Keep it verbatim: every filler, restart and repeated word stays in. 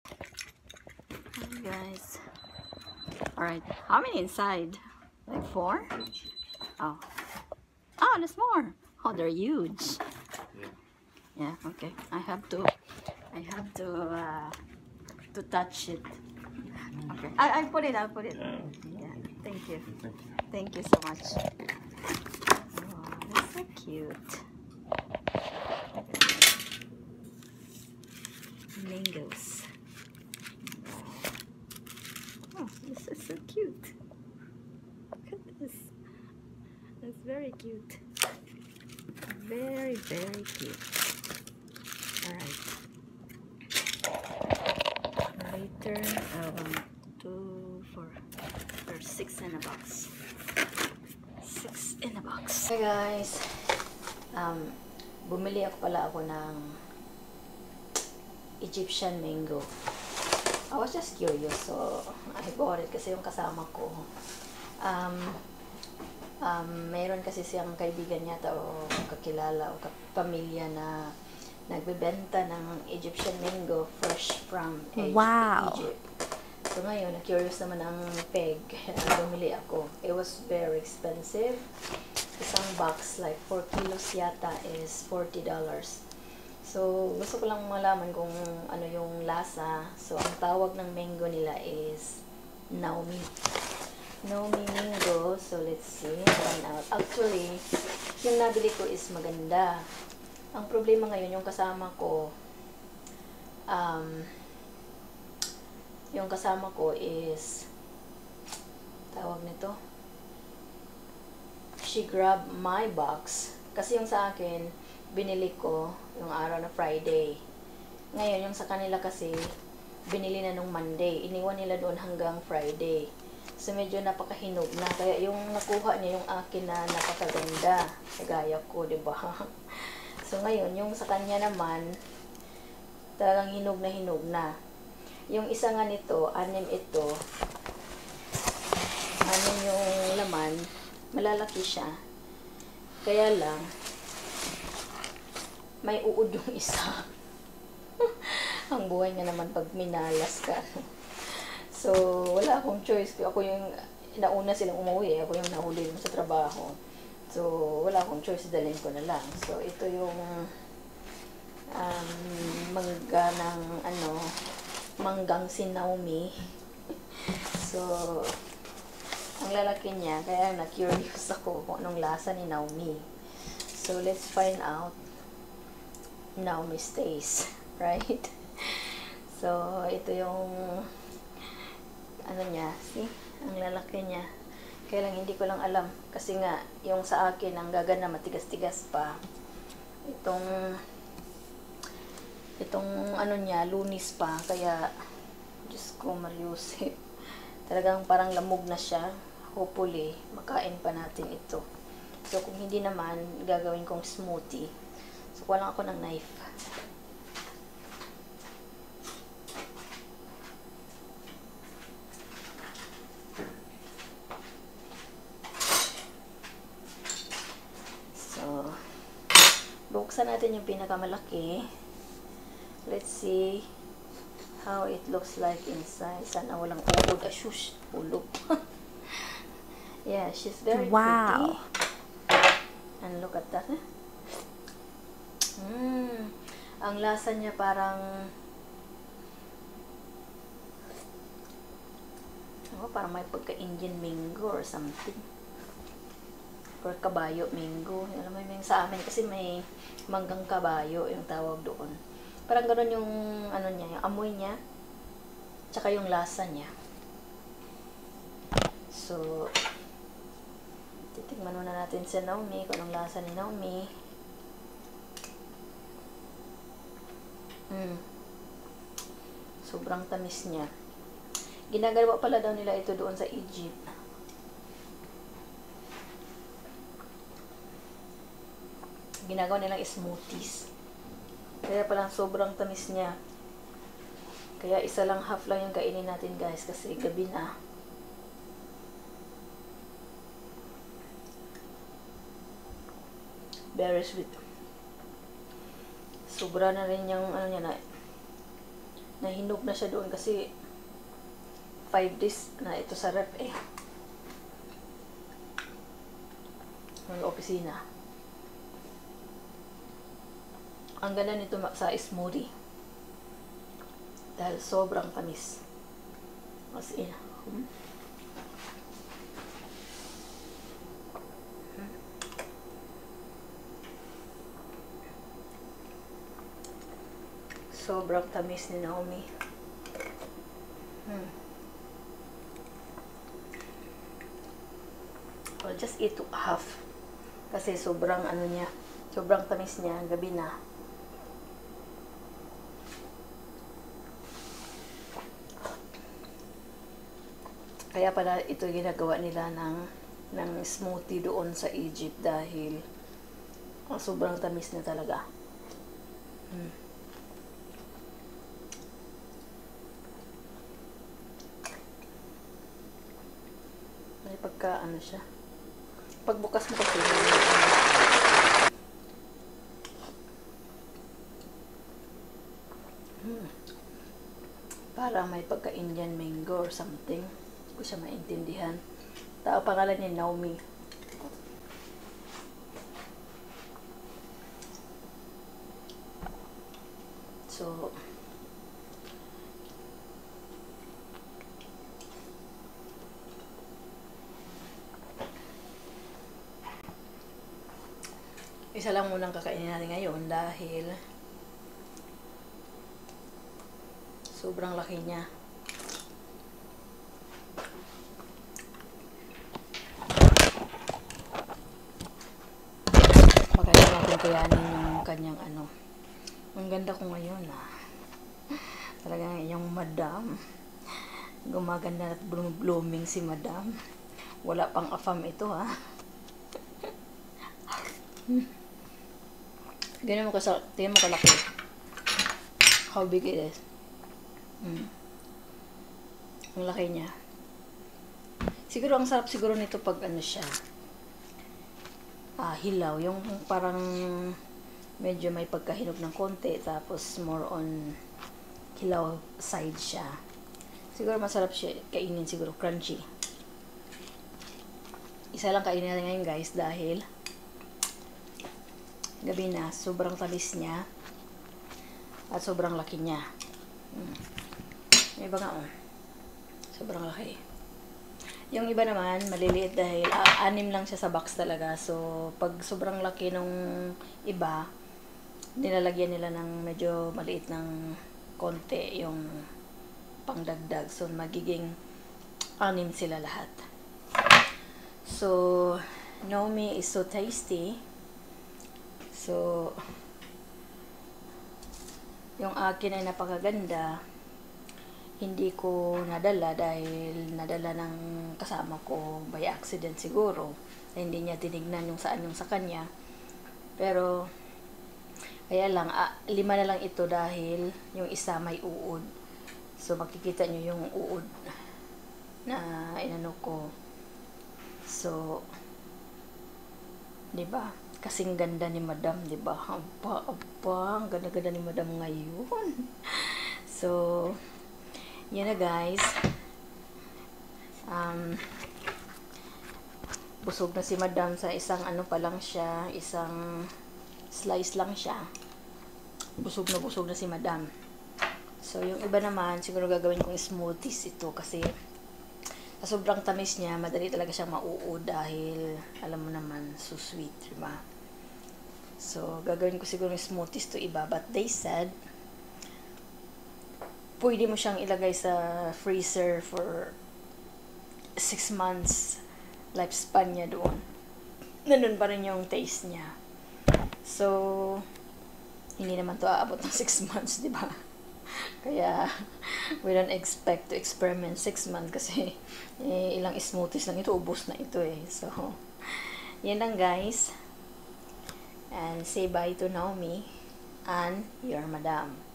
Hi guys. Alright, how many inside? Like four? Oh. Oh, there's more. Oh, they're huge. Yeah. Yeah, okay. I have to I have to uh to touch it. Okay. I I put it, I'll put it. Yeah, thank you. Thank you. Thank you so much. Oh, that's so cute. Mangoes. Oh, this is so cute. Look at this. That's very cute. Very, very cute. Alright. Later, uh, one, two, four. There's six in a box. Six in a box. Hey guys. Um, bumili ako pala ako ng Egyptian mango. I was just curious, so I bought it kasi yung kasama ko. Um, um, mayroon kasi siyang kaibigan yata o kakilala o pamilya na nagbebenta ng Egyptian mango fresh from Egypt. Wow. Egypt. So ngayon, na-curious naman ang peg. Bumili ako. It was very expensive. Isang box, like four kilos yata, is forty dollars. So, gusto ko lang malaman kung ano yung lasa. So, ang tawag ng mango nila is Naomi. Naomi mango. So, let's see. Find out. Actually, yung nabili ko is maganda. Ang problema ngayon, yung kasama ko, um, yung kasama ko is, tawag nito, she grabbed my box. Kasi yung sa akin, binili ko yung araw na Friday. Ngayon, yung sa kanila kasi, binili na nung Monday. Iniwan nila doon hanggang Friday. So, medyo napakahinog na. Kaya yung nakuha niya yung akin na napakaganda. Kagaya ko, diba? So, ngayon, yung sa kanya naman, talagang hinog na hinog na. Yung isa nga nito, anim ito. Anim yung laman. Malalaki siya. Kaya lang, may uod yung isa. Ang buhay nga naman pag minalas ka. So, wala akong choice. Ako yung nauna silang umuwi. Ako yung nahuli sa trabaho. So, wala akong choice. Dalhin ko na lang. So, ito yung um, mangga ng ano, manggang si Naomi. So, ang lalaki niya. Kaya na-curious ako kung anong lasa ni Naomi. So, let's find out Naomi's taste. Right? So, ito yung ano niya. See? Ang lalaki niya. Kaya lang hindi ko lang alam. Kasi nga, yung sa akin, ang gagana matigas-tigas pa. Itong itong ano niya, lunis pa. Kaya, Diyos ko, Mariusip. Talagang parang lamog na siya. Hopefully, makain pa natin ito. So, kung hindi naman, gagawin kong smoothie. So, kuha lang ako ng knife. So, buksan natin yung pinakamalaki. Let's see how it looks like inside. Sana walang uod. Ah, shush! Ulog. Yeah, she's very Wow. pretty. And look at that. Mmm. Ang lasa niya parang oh, parang may pagka-Indian mango or something. Or kabayo mango. Alam mo yung sa amin kasi may manggang kabayo yung tawag doon. Parang ganoon yung ano niya, yung amoy niya. Tsaka yung lasa niya. So, titikman muna natin si Naomi, kung anong lasa ni Naomi. Mm. Sobrang tamis niya. Ginagawa pala daw nila ito doon sa Egypt. Ginagawa nilang smoothies. Kaya palang sobrang tamis niya. Kaya isa lang half lang yung kainin natin guys kasi gabi na. Very sweet. Sobra na rin yung ano niya na nahinog na siya doon kasi five days na ito sa rep eh. Ng opisina. Ang ganda nito sa smoothie. Dahil sobrang tamis. As in. Hmm? Sobrang tamis ni Naomi. Hmm. I'll just eat half. Kasi sobrang ano niya, sobrang tamis niya, gabi na. Kaya pala ito ginagawa nila ng, ng smoothie doon sa Egypt dahil oh, sobrang tamis niya talaga. Hmm. May pagka ano siya. Pagbukas mo kasi hmm. Parang may pagka Indian mango or something. Hindi ko siya maintindihan. Tao pangalan niya Naomi. So isa lang munang kakainin natin ngayon dahil sobrang laki niya. Maganda natin kayanin yung kanyang ano. Ang ganda ko ngayon ah. Talagang yung madam. Gumaganda at blooming si madam. Wala pang afam ito ah. Hmm. Ganyan mo ka, tingnan mo kalaki. How big it is. Hmm. Ang laki niya. Siguro ang sarap siguro nito pag ano siya. Ah, hilaw. Yung parang medyo may pagkahinog ng konti. Tapos more on hilaw side siya. Siguro masarap siya kainin. Siguro crunchy. Isa lang kainin natin ngayon guys dahil gabi na, sobrang tamis niya at sobrang laki niya. Hmm. May iba nga oh. Sobrang laki. Yung iba naman, maliliit dahil uh, anim lang siya sa box talaga. So, pag sobrang laki nung iba, nilalagyan nila ng medyo maliit ng konti yung pangdagdag. So, magiging anim sila lahat. So, Naomi is so tasty. So, yung akin ay napakaganda. Hindi ko nadala dahil nadala ng kasama ko by accident siguro. Hindi niya tinignan yung saan yung sa kanya. Pero, kaya lang, ah, lima na lang ito dahil yung isa may uod. So, makikita nyo yung uod na inano ko. So, diba? Kasing ganda ni madam, di ba? Aba, aba, ang ganda-ganda ni madam ngayon. So, yun na guys. Um, busog na si madam sa isang ano pa lang siya, isang slice lang siya. Busog na busog na si madam. So, yung iba naman, siguro gagawin kong smoothies ito kasi sa sobrang tamis niya, madali talaga siyang mauud dahil, alam mo naman, so sweet, di ba? So, gagawin ko siguro yung smoothies to iba. But they said, pwede mo siyang ilagay sa freezer for six months lifespan niya doon. Nandun pa rin yung taste niya. So, hindi naman to aabot ng six months, di ba? Kaya, we don't expect to experiment six months kasi eh, ilang smoothies lang ito, ubos na ito eh. So, yan lang guys. And say bye to Naomi and your madam.